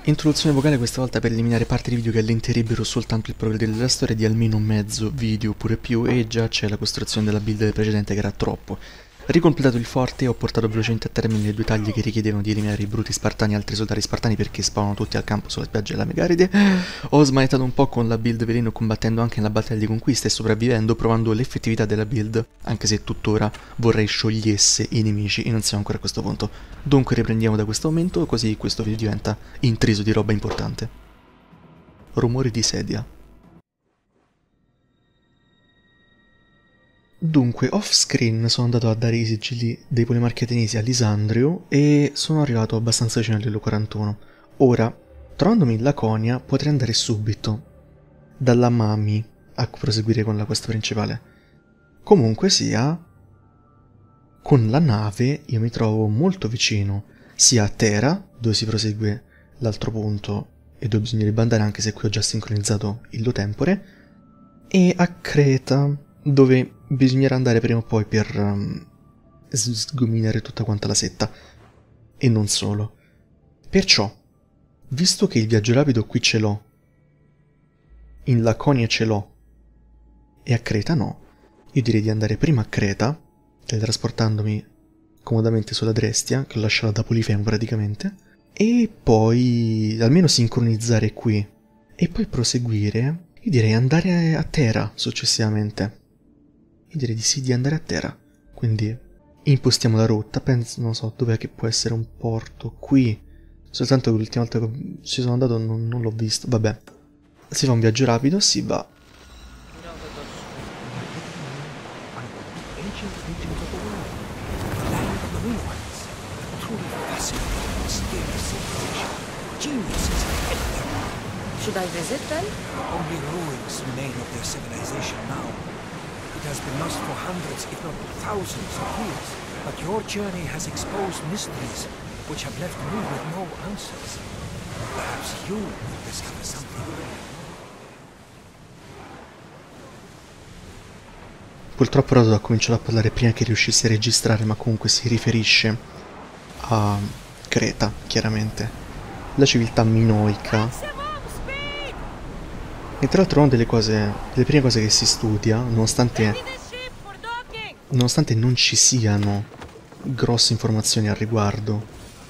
Introduzione vocale questa volta per eliminare parti di video che allenterebbero soltanto il progredire della storia di almeno mezzo video oppure più, e già c'è la costruzione della build del precedente che era troppo. Ricompletato il forte, ho portato velocemente a termine le due tagli che richiedevano di eliminare i bruti spartani e altri soldati spartani perché spawnano tutti al campo sulla spiaggia della Megaride. Ho smanettato un po' con la build veleno, combattendo anche nella battaglia di conquista e sopravvivendo, provando l'effettività della build, anche se tuttora vorrei sciogliesse i nemici e non siamo ancora a questo punto. Dunque riprendiamo da questo momento, così questo video diventa intriso di roba importante. Rumori di sedia. Dunque, off screen sono andato a dare i sigilli dei polimarchi ateniesi a Lisandrio e sono arrivato abbastanza vicino al livello 41. Ora, trovandomi in Laconia, potrei andare subito dalla Mami a proseguire con la quest principale. Comunque sia, con la nave io mi trovo molto vicino sia a Thera, dove si prosegue l'altro punto e dove bisognerebbe andare, anche se qui ho già sincronizzato il do tempore, e a Creta, dove bisognerà andare prima o poi per sgominare tutta quanta la setta. E non solo. Perciò, visto che il viaggio rapido qui ce l'ho, in Laconia ce l'ho, e a Creta no, io direi di andare prima a Creta, teletrasportandomi comodamente sulla Drestia, che ho lasciato da Polifemo praticamente, e poi almeno sincronizzare qui, e poi proseguire. Io direi andare a Thera successivamente. Io direi di sì, di andare a Thera. Quindi impostiamo la rotta, penso, non so, dov'è che può essere un porto? Qui. Soltanto che l'ultima volta che ci sono andato non l'ho visto. Vabbè. Si fa un viaggio rapido, si va. Should I visit them? Only ruins remain of their civilization now. It has been lost for hundreds, if not thousands of years. But your journey has exposed mysteries which have left me with no answers. Perhaps you will discover something. Purtroppo Rodot ha cominciato a parlare prima che riuscissi a registrare, ma comunque si riferisce a Creta, chiaramente. La civiltà minoica. E tra l'altro una delle prime cose che si studia, nonostante non ci siano grosse informazioni al riguardo,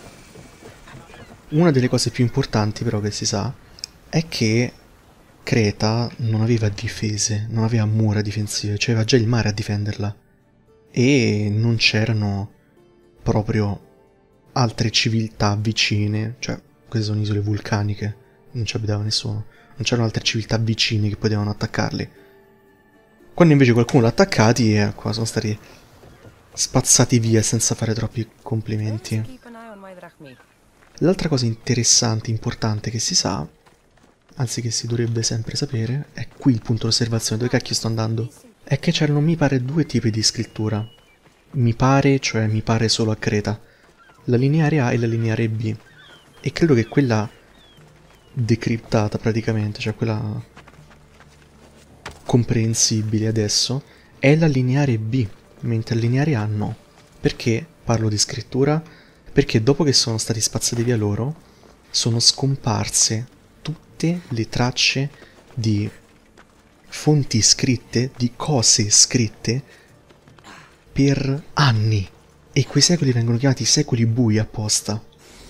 una delle cose più importanti però che si sa è che Creta non aveva difese, non aveva mura difensive, cioè aveva già il mare a difenderla, e non c'erano proprio altre civiltà vicine, cioè queste sono isole vulcaniche, non ci abitava nessuno. Non c'erano altre civiltà vicine che potevano attaccarli. Quando invece qualcuno l'ha attaccati, qua sono stati spazzati via senza fare troppi complimenti. L'altra cosa interessante, importante che si sa, anzi che si dovrebbe sempre sapere, è qui il punto d'osservazione, dove cacchio sto andando, è che c'erano, mi pare, due tipi di scrittura. Mi pare, cioè mi pare solo a Creta. La lineare A e la lineare B. E credo che quella decriptata praticamente, cioè quella comprensibile adesso, è la lineare B, mentre la lineare A no. Perché parlo di scrittura? Perché dopo che sono stati spazzati via loro, sono scomparse tutte le tracce di fonti scritte, di cose scritte, per anni. E quei secoli vengono chiamati secoli bui apposta.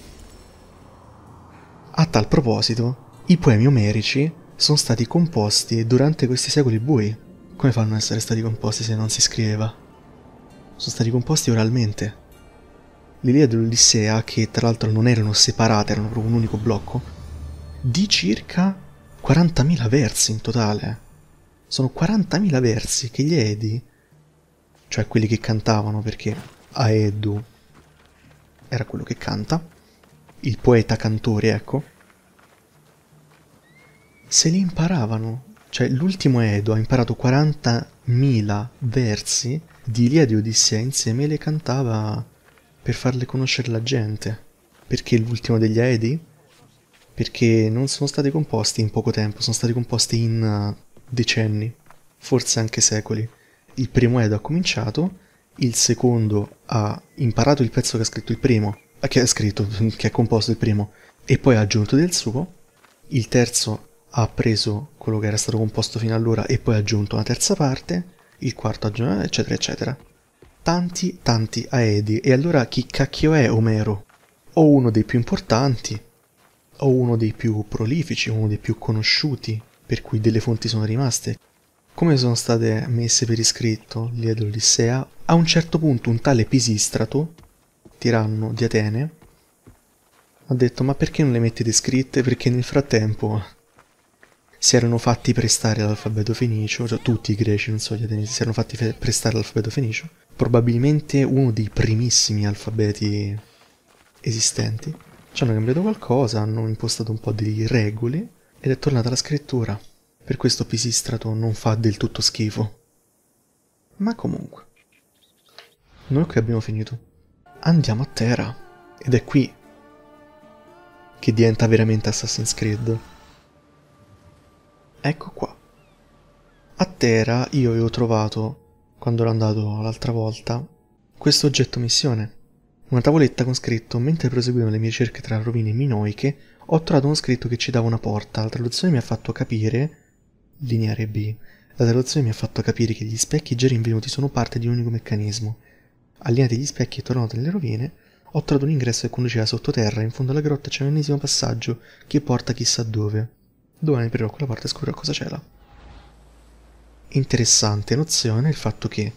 A tal proposito, i poemi omerici sono stati composti durante questi secoli bui. Come fanno ad essere stati composti se non si scriveva? Sono stati composti oralmente. L'Iliade e l'Odissea, che tra l'altro non erano separate, erano proprio un unico blocco, di circa 40.000 versi in totale. Sono 40.000 versi che gli Edi, cioè quelli che cantavano, perché Aedu era quello che canta, il poeta cantore, ecco, se li imparavano. Cioè l'ultimo Edo ha imparato 40.000 versi di Iliade e Odissea insieme e le cantava per farle conoscere la gente. Perché l'ultimo degli Aedi? Perché non sono stati composti in poco tempo, sono stati composti in decenni, forse anche secoli. Il primo Edo ha cominciato, il secondo ha imparato il pezzo che ha scritto il primo, che ha composto il primo, e poi ha aggiunto del suo, il terzo ha preso quello che era stato composto fino allora e poi ha aggiunto una terza parte, il quarto ha aggiunto, eccetera, eccetera. Tanti aedi. E allora chi cacchio è Omero? O uno dei più importanti, o uno dei più prolifici, uno dei più conosciuti, per cui delle fonti sono rimaste. Come sono state messe per iscritto l'Iliade e l'Odissea, a un certo punto un tale Pisistrato, tiranno di Atene, ha detto: ma perché non le mettete scritte? Perché nel frattempo si erano fatti prestare l'alfabeto fenicio, cioè tutti i greci, non solo gli ateniesi, si erano fatti prestare l'alfabeto fenicio, probabilmente uno dei primissimi alfabeti esistenti. Ci hanno cambiato qualcosa, hanno impostato un po' di regole ed è tornata la scrittura. Per questo Pisistrato non fa del tutto schifo. Ma comunque, noi qui abbiamo finito. Andiamo a Terra. Ed è qui che diventa veramente Assassin's Creed. Ecco qua. A Terra io avevo trovato, quando ero andato l'altra volta, questo oggetto missione. Una tavoletta con scritto: mentre proseguivo le mie ricerche tra rovine minoiche, ho trovato uno scritto che ci dava una porta. La traduzione mi ha fatto capire... Lineare B. La traduzione mi ha fatto capire che gli specchi già rinvenuti sono parte di un unico meccanismo. Allineati gli specchi e tornato nelle rovine, ho trovato un ingresso che conduceva sottoterra. In fondo alla grotta c'è un ennesimo passaggio che porta chissà dove. Domani aprirò quella porta e scoprirò cosa c'è là. Interessante nozione il fatto che,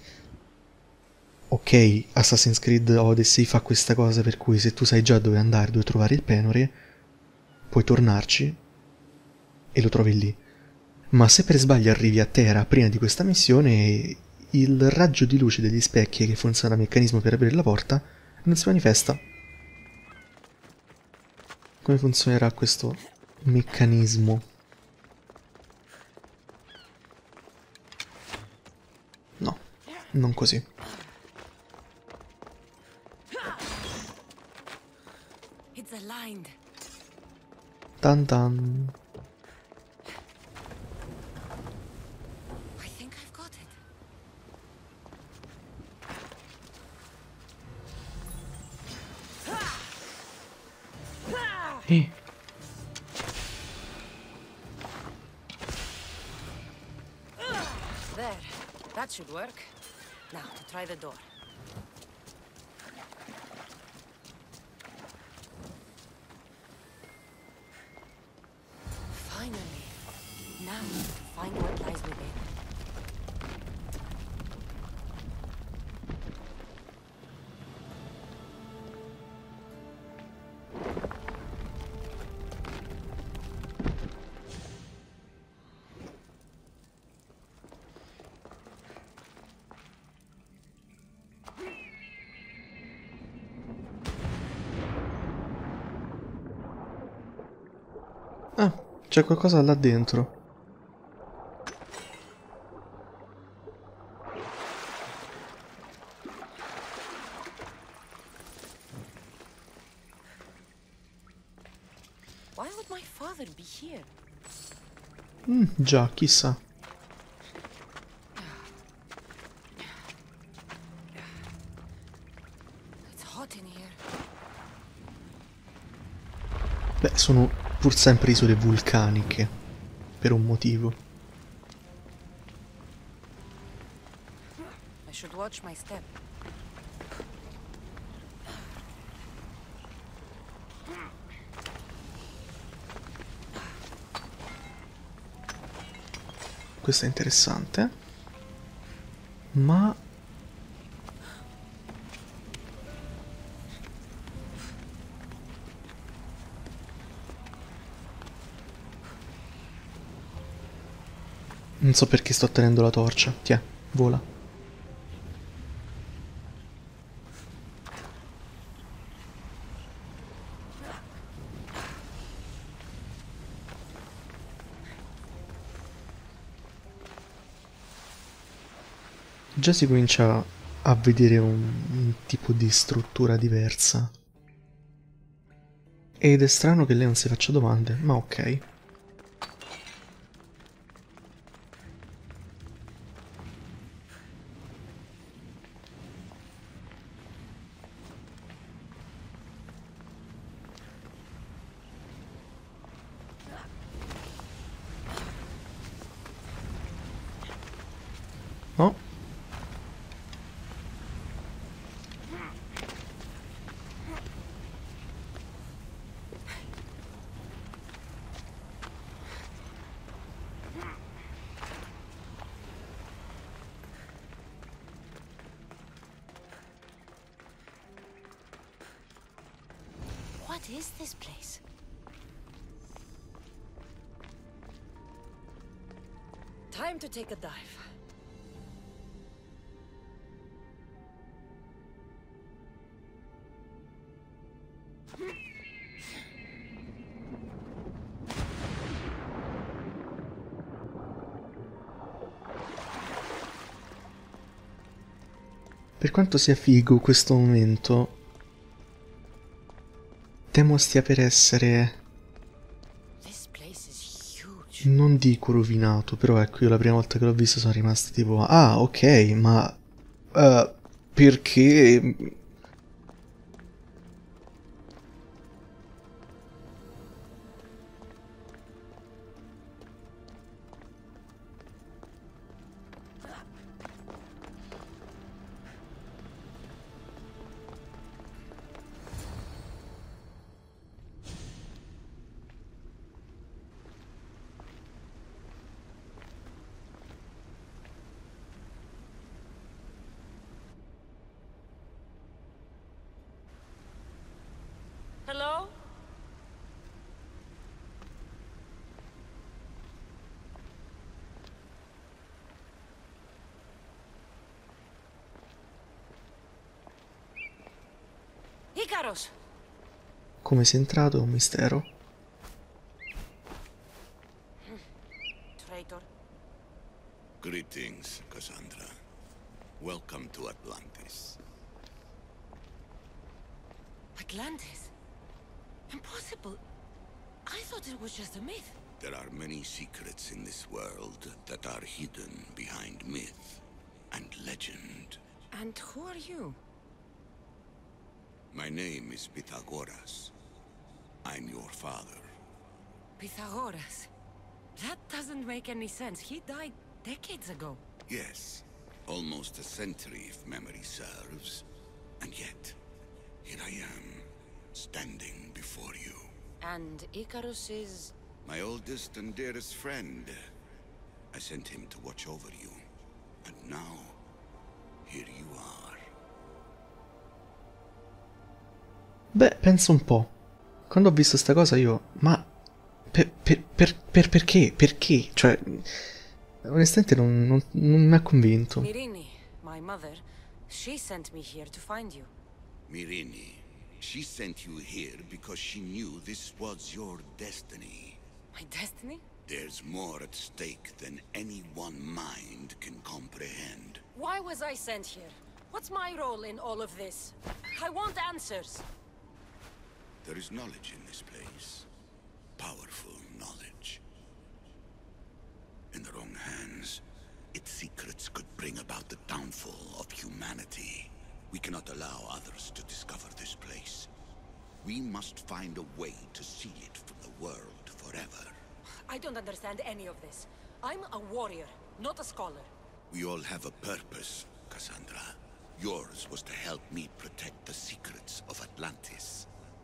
ok, Assassin's Creed Odyssey fa questa cosa per cui se tu sai già dove andare, dove trovare il penore, puoi tornarci e lo trovi lì. Ma se per sbaglio arrivi a Terra prima di questa missione, il raggio di luce degli specchi che funziona il meccanismo per aprire la porta non si manifesta. Come funzionerà questo meccanismo? No, non così. It's aligned. Tan tan. I think I've got it. There. That should work. Now to try the door. Finally. Now to find what lies within. Ah, c'è qualcosa là dentro. Why would my father be here? Già, chissà. It's hot in here. Beh, sono pur sempre isole vulcaniche. Per un motivo. I should watch my step. Questo è interessante. Ma... non so perché sto tenendo la torcia. Tiè, vola. Già si comincia a vedere un tipo di struttura diversa. Ed è strano che lei non si faccia domande, ma ok. What is this place? Time to take a dive. Per quanto sia figo questo momento, temo stia per essere, This place is huge. non dico rovinato, però ecco, io la prima volta che l'ho visto sono rimasto tipo, ah ok, ma perché? Hello? Icaros! Come sei entrato è un mistero. Traitor. Greetings, Cassandra. Welcome to Atlantis. Atlantis? Impossible. I thought it was just a myth. There are many secrets in this world that are hidden behind myth and legend. And who are you? My name is Pythagoras. I'm your father. Pythagoras. That doesn't make any sense. He died decades ago. Yes, almost a century if memory serves. And yet, here I am, standing before you. And Icarus is... My oldest and dearest friend. I sent him to watch over you. And now, here you are. Beh, pensa un po'. Quando ho visto sta cosa io, ma perché? Perché? Cioè, onestamente non mi ha convinto. Mirini, my mother. She sent me here to find you. Mirini, she sent you here because she knew this was your destiny. My destiny? There's more at stake than any one mind can comprehend. Why was I sent here? What's my role in all of this? I want answers. There is knowledge in this place. Powerful knowledge. In the wrong hands, its secrets could bring about the downfall of humanity. We cannot allow others to discover this place. We must find a way to seal it from the world forever. I don't understand any of this. I'm a warrior, not a scholar. We all have a purpose, Cassandra. Yours was to help me protect the secrets of Atlantis.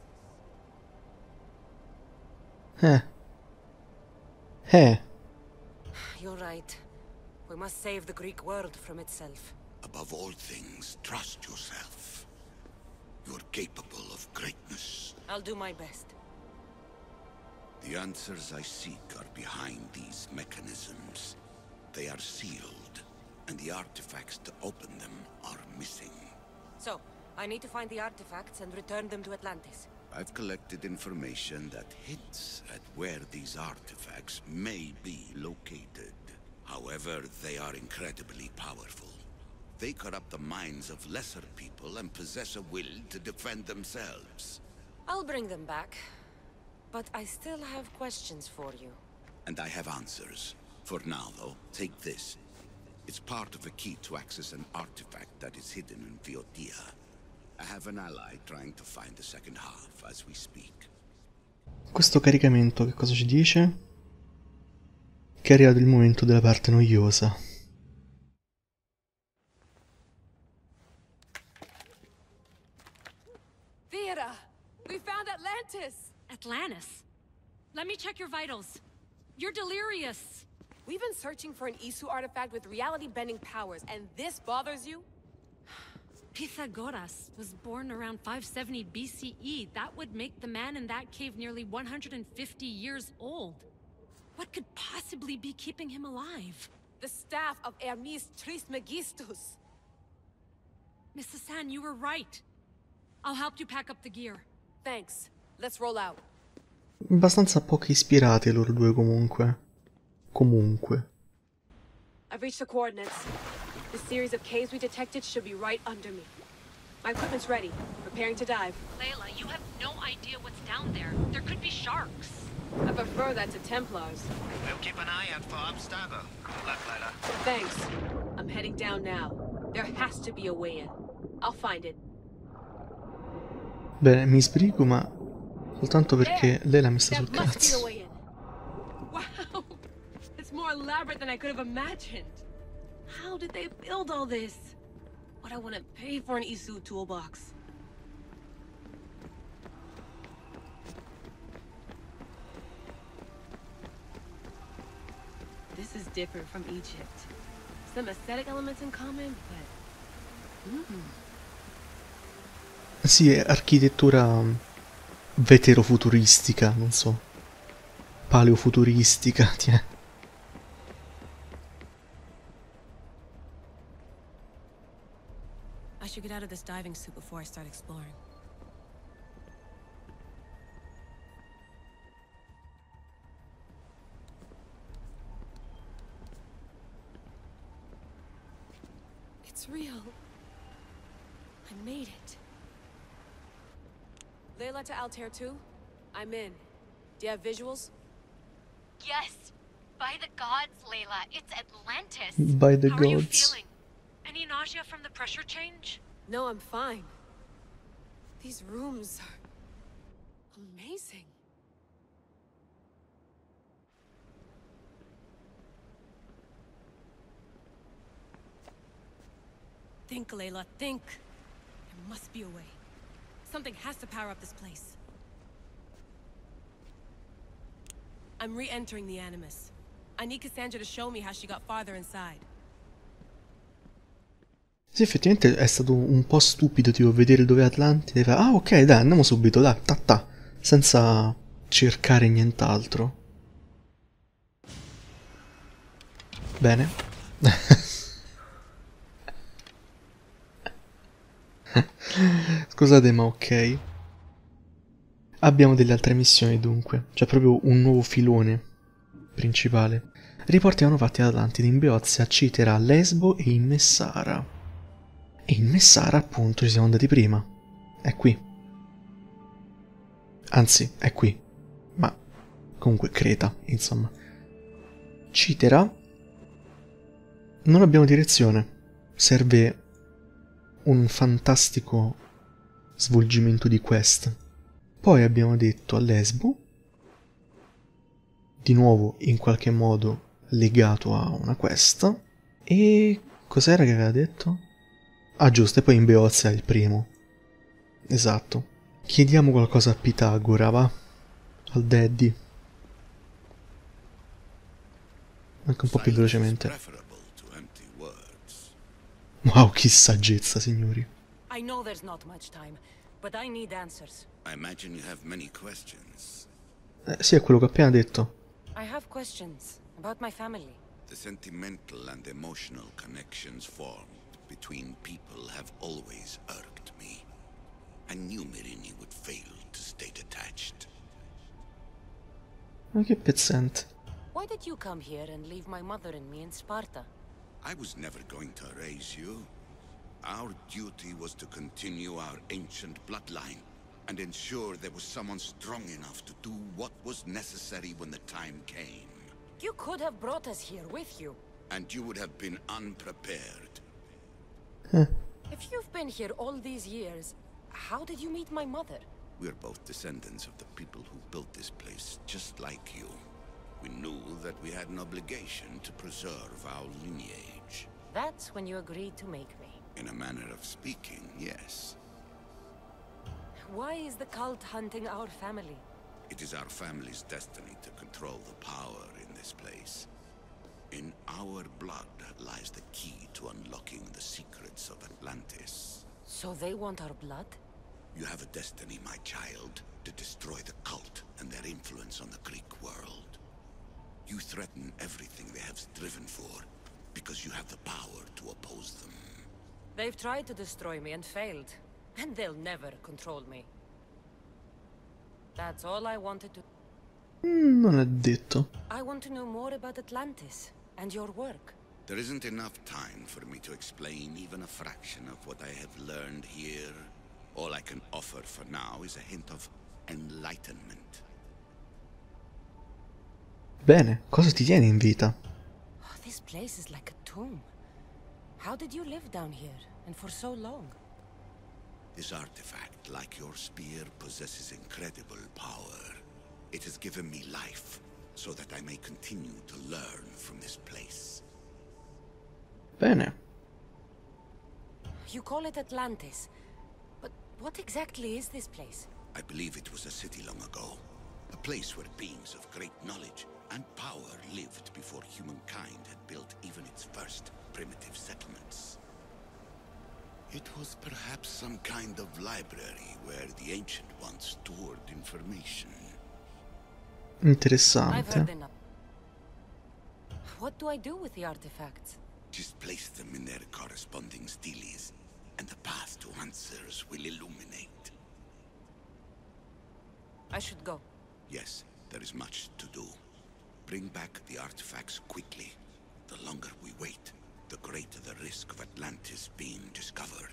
You're right. We must save the Greek world from itself. Above all things, trust yourself. You're capable of greatness. I'll do my best. The answers I seek are behind these mechanisms. They are sealed, and the artifacts to open them are missing. So, I need to find the artifacts and return them to Atlantis. I've collected information that hints at where these artifacts may be located. However, they are incredibly powerful. They corrupt the minds of lesser people and possess a will to defend themselves. I'll bring them back. But I still have questions for you. And I have answers. For now, though, take this. It's part of a key to access an artifact that is hidden in Viotia. I have an ally trying to find the second half as we speak. Questo caricamento che cosa ci dice? Che è arrivato il momento della parte noiosa. Theodore, we found Atlantis! Atlantis? Let me check your vitals. You're delirious. We've been searching for an Isu artifact with reality-bending powers, and this bothers you? Pythagoras was born around 570 BCE. That would make the man in that cave nearly 150 years old. What could possibly be keeping him alive? The staff of Hermes Trismegistus. Miss Hassan, you were right. I'll help you pack up the gear. Thanks. Let's roll out. Abbastanza poco ispirati loro due comunque. I've reached the coordinates. The series of caves we detected should be right under me. My equipment's ready. Preparing to dive. Layla, you have no idea what's down there. There could be sharks. I prefer that to Templars. We'll keep an eye out for Abstergo. Good luck, Layla. Thanks. I'm heading down now. There has to be a way in. I'll find it. Bene, mi sbrigo, ma soltanto perché Layla mi sta sul There must be a cazzo. way in. Wow! It's more elaborate than I could have imagined. How did they build all this? What I want to pay for an Isu toolbox. This is different from Egypt. Some aesthetic elements in common, but... Sì, è architettura veterofuturistica, non so. Paleofuturistica, tiè. I should get out of this diving suit before I start exploring. It's real. I made it. Layla to Altair 2? I'm in. Do you have visuals? Yes. By the gods, Layla. It's Atlantis. By the How are you gods. feeling? Any nausea from the pressure change? No, I'm fine. These rooms are amazing. Think, Layla, think. There must be a way. Something has to power up this place. I'm re-entering the Animus. I need Cassandra to show me how she got farther inside. Sì, effettivamente è stato un po' stupido, tipo, vedere dove è Atlantide e fare, ah, ok, dai, andiamo subito, dai, ta, senza cercare nient'altro. Bene. Scusate, ma ok. Abbiamo delle altre missioni, dunque. C'è proprio un nuovo filone principale. Riporti erano fatti ad Atlantide, in Beozia, Citera, Lesbo e in Messara. E in Messara, appunto, ci siamo andati prima. È qui. Anzi, è qui. Ma comunque Creta, insomma. Citera. Non abbiamo direzione. Serve un fantastico svolgimento di quest. Poi abbiamo detto a Lesbo, di nuovo in qualche modo legato a una quest. E cos'era che aveva detto? Ah, giusto, e poi in Beozia è il primo. Esatto. Chiediamo qualcosa a Pitagora, va? Al daddy. Anche un po' più velocemente. Wow, che saggezza, signori. I know there's not much time, but I need answers. I imagine you have many questions. Sì, è quello che ho appena detto. I have questions about my family. The sentimental and emotional connections formed between people have always irked me. I knew Myrrine would fail to stay detached. Ma che pezzente. Why did you come here and leave my mother and me in Sparta? I was never going to erase you. Our duty was to continue our ancient bloodline and ensure there was someone strong enough to do what was necessary when the time came. You could have brought us here with you. And you would have been unprepared. If you've been here all these years, how did you meet my mother? We're both descendants of the people who built this place, just like you. We knew that we had an obligation to preserve our lineage. That's when you agreed to make me. In a manner of speaking, yes. Why is the cult hunting our family? It is our family's destiny to control the power in this place. In our blood lies the key to unlocking the secrets of Atlantis. So they want our blood? You have a destiny, my child, to destroy the cult and their influence on the Greek world. You threaten everything they have striven for, because you have the power to oppose them. They've tried to destroy me and failed, and they'll never control me. That's all I wanted to... Non è detto. I want to know more about Atlantis and your work. There isn't enough time for me to explain even a fraction of what I have learned here. All I can offer for now is a hint of enlightenment. Bene, cosa ti tiene in vita? Oh, this place is like a tomb. How did you live down here, and for so long? This artifact, like your spear, possesses incredible power. It has given me life, so that I may continue to learn from this place. Bene. You call it Atlantis, but what exactly is this place? I believe it was a city long ago. A place where beings of great knowledge and power lived before humankind had built even its first primitive settlements. It was perhaps some kind of library where the Ancient Ones stored information. I've Interessante. heard enough. What do I do with the artifacts? Just place them in their corresponding steles, and the path to answers will illuminate. I should go. Yes, there is much to do. Bring back the artifacts quickly. The longer we wait, the greater the risk of Atlantis being discovered.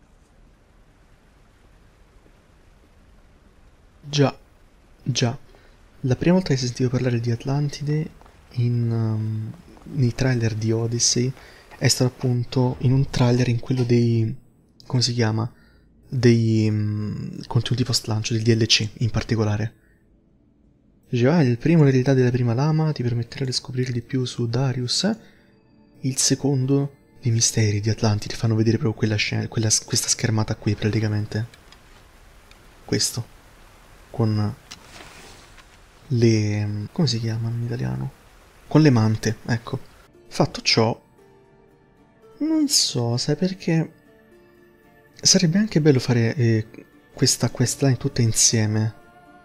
Già, già. La prima volta che ho sentito parlare di Atlantide nei trailer di Odyssey è stato appunto in un trailer in quello dei... come si chiama? Dei contenuti post lancio, del DLC in particolare. Diceva, il primo l'eredità della prima lama ti permetterà di scoprire di più su Darius. Il secondo, i misteri di Atlantide, fanno vedere proprio quella scena, questa schermata qui praticamente. Questo. Con le... come si chiamano in italiano? Con le mante, ecco. Fatto ciò, non so, sai perché... sarebbe anche bello fare questa questline tutta insieme.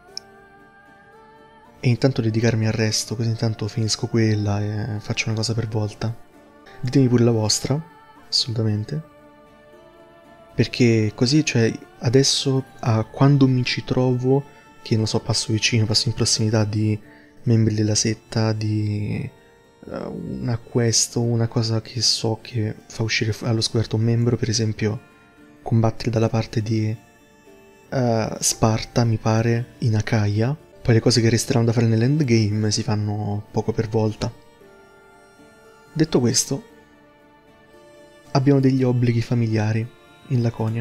E intanto dedicarmi al resto, così intanto finisco quella e faccio una cosa per volta. Ditemi pure la vostra, assolutamente. Perché così, cioè, adesso, quando mi ci trovo, che non so, passo vicino, passo in prossimità di membri della setta, di una quest o una cosa che so che fa uscire allo scoperto un membro, per esempio combattere dalla parte di Sparta, mi pare, in Acaia. Poi le cose che resteranno da fare nell'endgame si fanno poco per volta. Detto questo, abbiamo degli obblighi familiari in Laconia.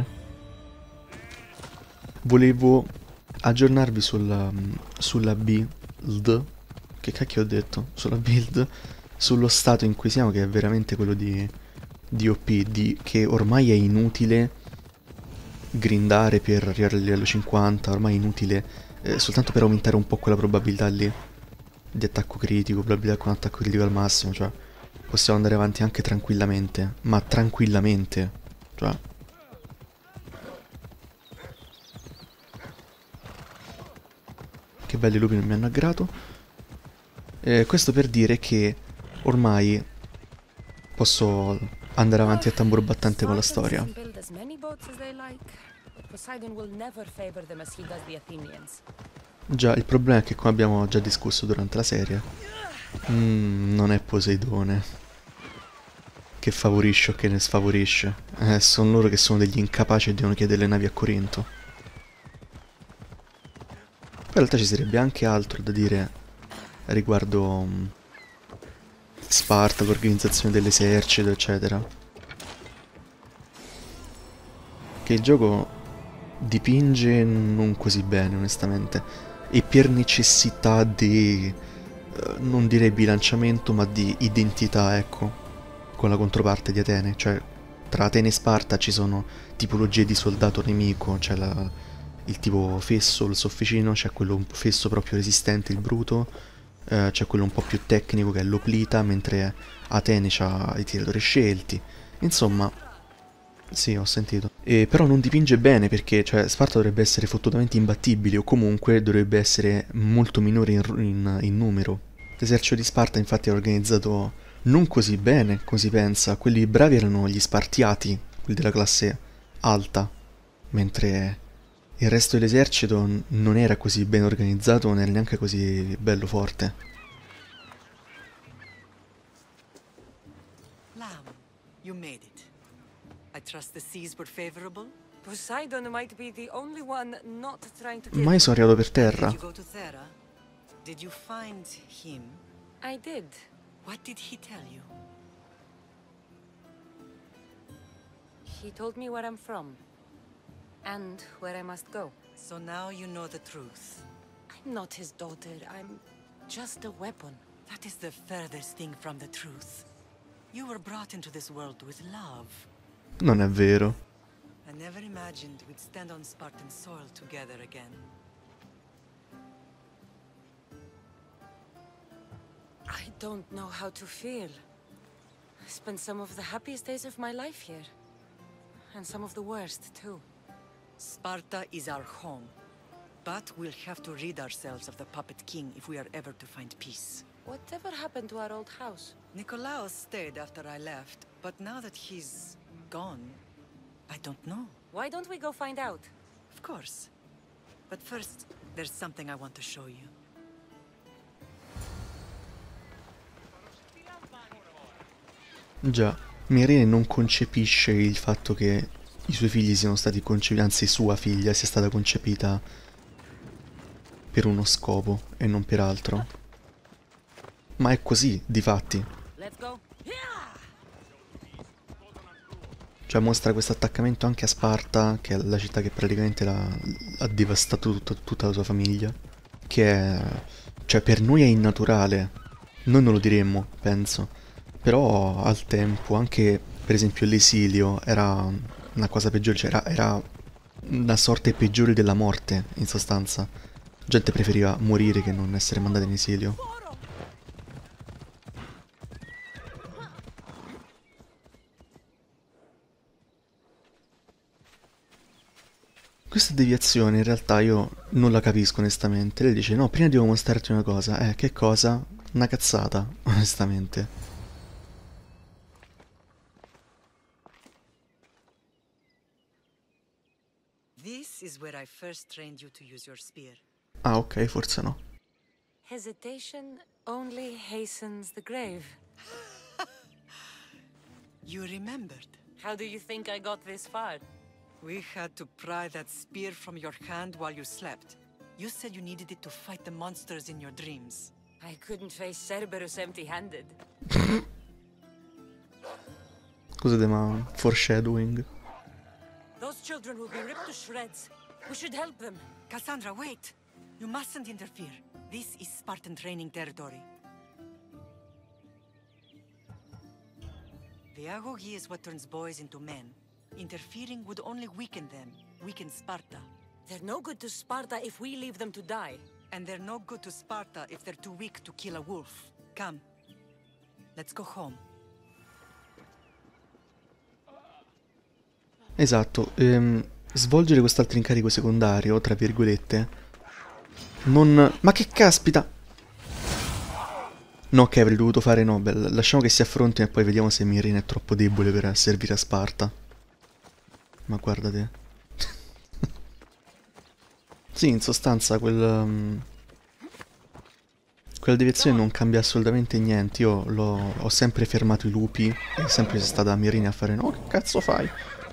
Volevo aggiornarvi sulla build, che cacchio ho detto? Sulla build, sullo stato in cui siamo, che è veramente quello di OP, che ormai è inutile grindare per arrivare al livello 50, ormai è inutile soltanto per aumentare un po' quella probabilità lì di attacco critico, probabilità con attacco critico al massimo, cioè possiamo andare avanti anche tranquillamente, ma tranquillamente, cioè. Che belli lupi non mi hanno aggrato. Questo per dire che ormai posso andare avanti a tamburo battente con la storia. Già, il problema è che, come abbiamo già discusso durante la serie, non è Poseidone che favorisce o che ne sfavorisce. Sono loro che sono degli incapaci e devono chiedere le navi a Corinto. Poi in realtà ci sarebbe anche altro da dire riguardo Sparta, l'organizzazione dell'esercito, eccetera. Che il gioco dipinge non così bene, onestamente, e per necessità di, non direi bilanciamento, ma di identità, ecco, con la controparte di Atene. Cioè, tra Atene e Sparta ci sono tipologie di soldato nemico, c'è il tipo fesso, il sofficino, c'è quello un po' fesso proprio resistente, il bruto, c'è quello un po' più tecnico che è l'oplita, mentre Atene c'ha i tiratori scelti. Insomma, Sì, ho sentito. E però non dipinge bene perché, cioè, Sparta dovrebbe essere fottutamente imbattibile o comunque dovrebbe essere molto minore in numero. L'esercito di Sparta infatti è organizzato non così bene, come si pensa. Quelli bravi erano gli Spartiati, quelli della classe alta, mentre il resto dell'esercito non era così ben organizzato, non era neanche così bello forte. Lamb, you made it. I trust the seas were favorable? Poseidon might be the only one not trying to kill Mai me. sono arrivato per Did terra. you go to Thera? Did you find him? I did. What did he tell you? He told me where I'm from. And where I must go. So now you know the truth. I'm not his daughter. I'm just a weapon. That is the furthest thing from the truth. You were brought into this world with love. Non è vero. I never imagined we'd stand on Spartan soil together again. I don't know how to feel. I spent some of the happiest days of my life here. And some of the worst, too. Sparta is our home. But we'll have to rid ourselves of the Puppet King if we are ever to find peace. Whatever happened to our old house? Nikolaos stayed after I left, but now that he's gone, I don't know. Why don't we go find out? Of course. But first, there's something I want to show you. Già, Myrene non concepisce il fatto che i suoi figli siano stati concepiti, anzi sua figlia sia stata concepita per uno scopo e non per altro. Ma è così, difatti. Let's go. Cioè mostra questo attaccamento anche a Sparta, che è la città che praticamente ha devastato tutta la sua famiglia. Che è... cioè per noi è innaturale. Noi non lo diremmo, penso. Però al tempo, anche per esempio l'esilio era una cosa peggiore, cioè era una sorte peggiore della morte, in sostanza. La gente preferiva morire che non essere mandata in esilio. Questa deviazione in realtà io non la capisco onestamente. Lei dice no, prima devo mostrarti una cosa. Che cosa? Una cazzata, onestamente. This is where I first trained you to use your spear. Ah ok, forse no. Hesitation only hastens the grave. You remembered. How do you think I got this far? We had to pry that spear from your hand while you slept. You said you needed it to fight the monsters in your dreams. I couldn't face Cerberus empty-handed. Scusate, ma foreshadowing. Those children will be ripped to shreds. We should help them. Cassandra, wait! You mustn't interfere. This is Spartan training territory. The Agogi is what turns boys into men. Interfering would only weaken them, weaken Sparta. They're no good to Sparta if we leave them to die. And they're no good to Sparta if they're too weak to kill a wolf. Come, let's go home. Esatto, svolgere quest'altro incarico secondario, tra virgolette, non... Ma che caspita! No, che avrei dovuto fare Nobel. Lasciamo che si affrontino e poi vediamo se Myrene è troppo debole per servire a Sparta. Ma guarda te. Sì, in sostanza quella deviazione non cambia assolutamente niente. Io ho sempre fermato i lupi e sempre c'è stata Myrene a fare no, che cazzo fai?